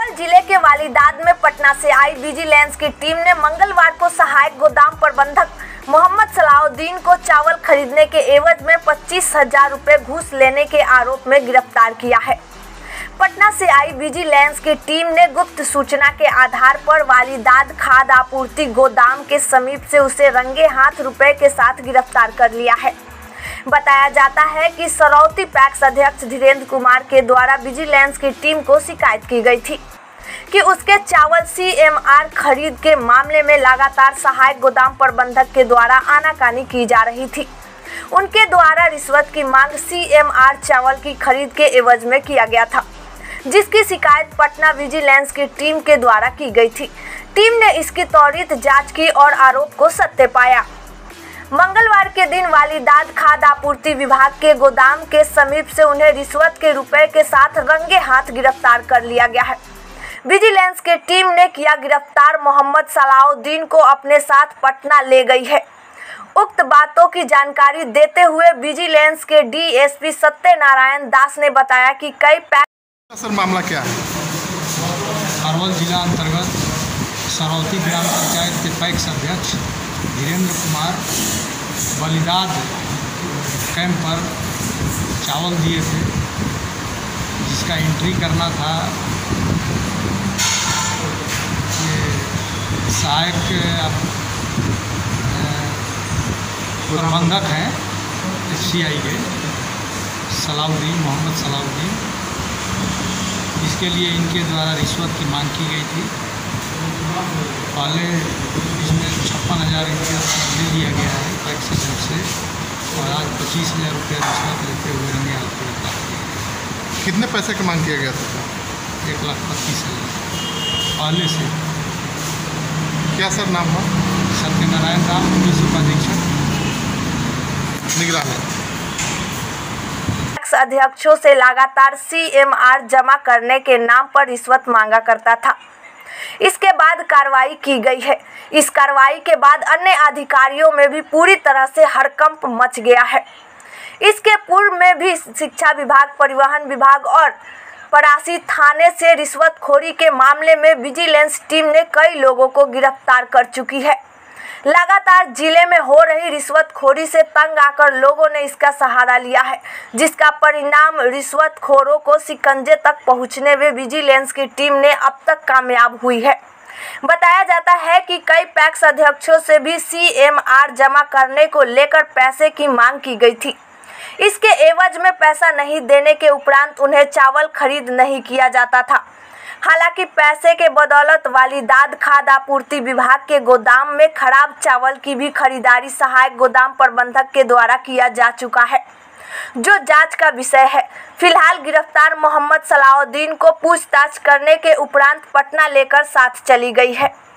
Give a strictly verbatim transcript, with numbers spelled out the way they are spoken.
अरवल जिले के वालीदाद में पटना से आई विजिलेंस की टीम ने मंगलवार को सहायक गोदाम प्रबंधक मोहम्मद सलाउद्दीन को चावल खरीदने के एवज में पच्चीस हजार रुपये घूस लेने के आरोप में गिरफ्तार किया है। पटना से आई विजिलेंस की टीम ने गुप्त सूचना के आधार पर वालीदाद खाद्य आपूर्ति गोदाम के समीप से उसे रंगे हाथ रुपए के साथ गिरफ्तार कर लिया है। बताया जाता है कि सरौती पैक्स अध्यक्ष धीरेन्द्र कुमार के द्वारा विजिलेंस की टीम को शिकायत की गई थी कि उसके चावल सीएमआर खरीद के मामले में लगातार सहायक गोदाम प्रबंधक के द्वारा आनाकानी की जा रही थी। उनके द्वारा रिश्वत की मांग सीएमआर चावल की खरीद के एवज में किया गया था, जिसकी शिकायत पटना विजिलेंस की टीम के द्वारा की गई थी। टीम ने इसकी त्वरित जांच की और आरोप को सत्य पाया। मंगलवार के दिन वालीदाद खाद्य आपूर्ति विभाग के गोदाम के समीप से उन्हें रिश्वत के रुपए के साथ रंगे हाथ गिरफ्तार कर लिया गया है। विजिलेंस की टीम ने किया गिरफ्तार मोहम्मद सलाउद्दीन को अपने साथ पटना ले गई है। उक्त बातों की जानकारी देते हुए विजिलेंस के डीएसपी सत्यनारायण दास ने बताया कि कई पैक सर मामला क्या है? अरवल जिला अंतर्गत सरौती ग्राम पंचायत के पैक्स अध्यक्ष धीरेन्द्र कुमार वालीदाद कैंप पर चावल दिए थे, जिसका एंट्री करना था। ये सहायक प्रबंधक हैं एचसीआई के सलाउद्दीन मोहम्मद सलाउद्दीन, इसके लिए इनके द्वारा रिश्वत की मांग की गई थी। पहले इसमें छप्पन हज़ार रुपया ले लिया गया है पैक्स से, और आज पच्चीस हज़ार रुपया रिश्वत लेते हुए रंगे हाथ गिरफ्तार किया। कितने पैसे की मांग किया गया था? एक लाख पच्चीस हज़ार पहले से। क्या सर नाम है? सत्यनारायण राम, पुलिस उपाधीक्षक निगरानी। अध्यक्षों से लगातार सीएमआर जमा करने के नाम पर रिश्वत मांगा करता था। इसके बाद कार्रवाई की गई है। इस कार्रवाई के बाद अन्य अधिकारियों में भी पूरी तरह से हड़कंप मच गया है। इसके पूर्व में भी शिक्षा विभाग, परिवहन विभाग और परासी थाने से रिश्वतखोरी के मामले में विजिलेंस टीम ने कई लोगों को गिरफ्तार कर चुकी है। लगातार जिले में हो रही रिश्वतखोरी से तंग आकर लोगों ने इसका सहारा लिया है, जिसका परिणाम रिश्वतखोरों को शिकंजे तक पहुंचने में विजिलेंस की टीम ने अब तक कामयाब हुई है। बताया जाता है कि कई पैक्स अध्यक्षों से भी सीएमआर जमा करने को लेकर पैसे की मांग की गई थी। इसके एवज में पैसा नहीं देने के उपरांत उन्हें चावल खरीद नहीं किया जाता था। हालांकि पैसे के बदौलत वालीदाद खाद्य आपूर्ति विभाग के गोदाम में खराब चावल की भी खरीदारी सहायक गोदाम प्रबंधक के द्वारा किया जा चुका है, जो जांच का विषय है। फिलहाल गिरफ्तार मोहम्मद सलाउद्दीन को पूछताछ करने के उपरांत पटना लेकर साथ चली गई है।